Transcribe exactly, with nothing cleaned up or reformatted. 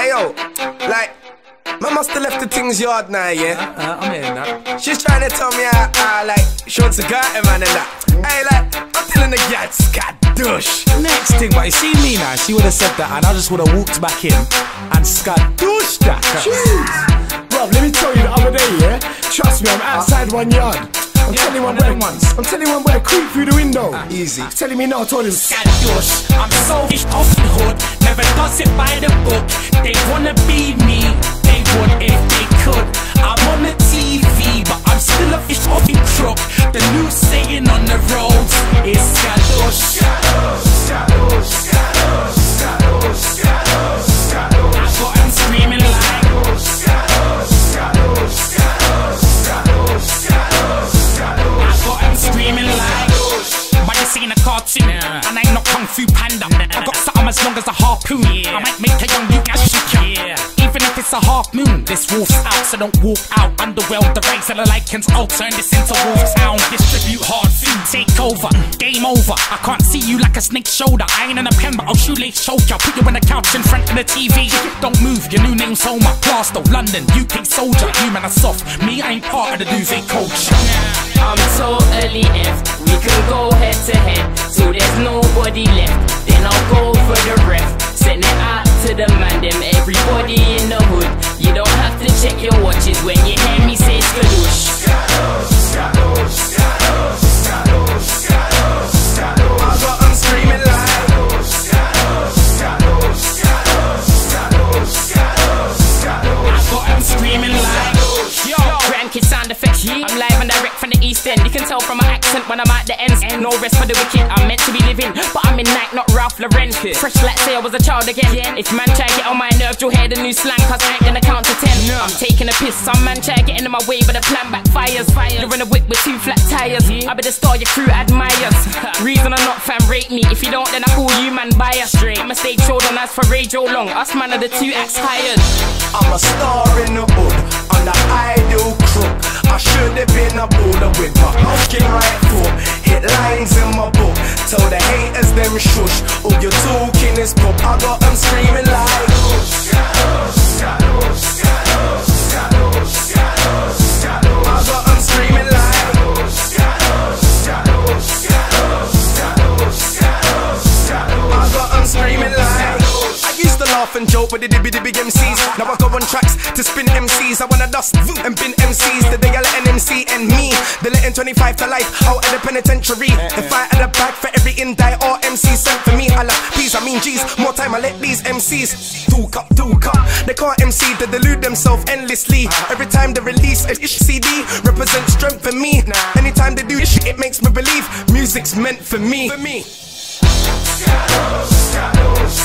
Ayo, like, man must have left the things yard now, yeah? Uh, uh, I'm hearing that. She's trying to tell me how, uh, like, she wants to go at him, man, and that. Hey, like, I'm telling the gal, skadoosh. Next thing, but you see me now, she would have said that and I just would have walked back in and skadoosh that. Jeez. Bro, let me tell you the other day, yeah? Trust me, I'm outside one yard. I'm Yeah, telling one one of where them ones. I'm telling one where creep through the window. Ah, easy. He's telling me no, I told him. Skadoosh, I'm so off the hood, never does it by the book. They wanna be me, they would if they could. I'm on the T V, but I'm still a fish off the crook. The new saying on the roads is skadoosh. Skadoosh, skadoosh, skadoosh, skadoosh, skadoosh, skadoosh. I got 'em screaming like skadoosh, skadoosh, skadoosh, skadoosh, skadoosh, skadoosh. I got 'em screaming like. But you seen a cartoon, yeah. And I ain't no Kung Fu Panda. I got something as long as a harpoon. Yeah. I might make a young you as yeah. Even if it's a half moon, this wolf's out, so don't walk out. Underworld, the race of the lichens, I'll turn this into Wolf Town. Distribute hard food, take over, game over. I can't see you like a snake's shoulder. I ain't in a pen, but I'll shoelace choke you. Put you on the couch in front of the T V. Don't move, your new name's Homer. Glasgow, London, U K soldier. Human are soft, me I ain't part of the duvet culture. I'm totally effed. We can go head to head, so there's nobody left. Then I'll go for the ref. Send it out to the man, them everybody in the hood. You don't have to check your watches when you hear me say skadoosh. Skadoosh, skadoosh, skadoosh, skadoosh, skadoosh, skadoosh. I got 'em screaming like skadoosh, skadoosh, skadoosh, skadoosh, skadoosh, skadoosh. I got 'em screaming like. Yo, grandkid sound effects. I'm live and direct from the East End. You can tell from my accent when I'm at the ends. No rest for the wicked. I'm meant to be living, but I'm in Nike, not Ralph Lauren. Fresh like say I was a child again. If man try get on my nerves, you'll hear the new slang, cause I ain't gonna count to ten. I'm taking a piss. Some man try getting in my way, but the plan backfires. You're in a whip with two flat tires. I be the star your crew admires. Reason or not, fam, rate me. If you don't, then I call you man bias. I'm a stage show, don't ask for radio long. Us man are the two acts hired. I'm a star in the hood, on the ideal crook. I should have been a baller with my fucking right foot. Hit lines in my book, tell the haters them shush. All you're talking is pop. I got them screaming like skadoosh, skadoosh, skadoosh, skadoosh, skadoosh, skadoosh. I got them screaming like skadoosh, skadoosh, skadoosh, skadoosh, skadoosh, skadoosh. I got them screaming like. I used to laugh and joke with the dibby dibby M Cs. Now I go on tracks to spin M Cs. I wanna dust and bin M Cs. The day I let an M C and me, they letting twenty-five to life out of the penitentiary. If I had a bag for every indie or M C sent for me, I like please, I mean G's. More time I let these M Cs talk up, talk up. They can't M C, they delude themselves endlessly. Every time they release a ish C D, represents strength for me. Anytime they do this shit, it makes me believe music's meant for me. For me. Skadoosh, skadoosh,